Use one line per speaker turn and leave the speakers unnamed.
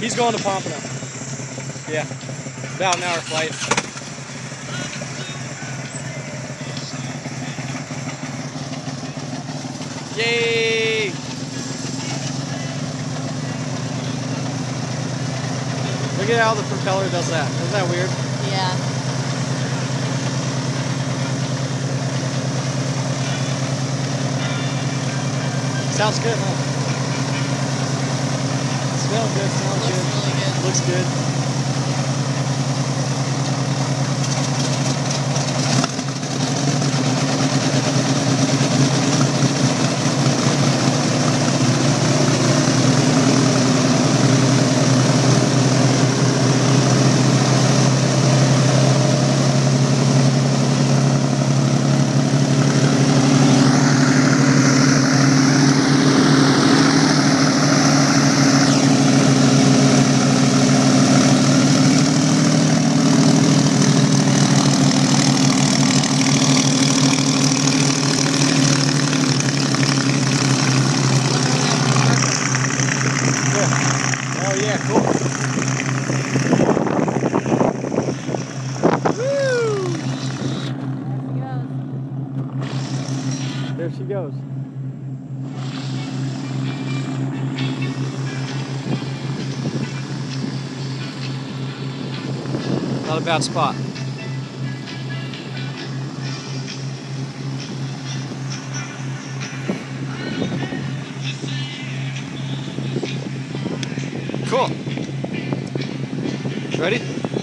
He's going to Pompano. Yeah, about an hour flight. Yay! Look at how the propeller does that. Isn't that weird?
Yeah.
Sounds good, huh? Smells good, sounds good.
Looks really good.
Looks good. Oh yeah, cool. Woo! There she goes. Not a bad spot. Cool. Ready?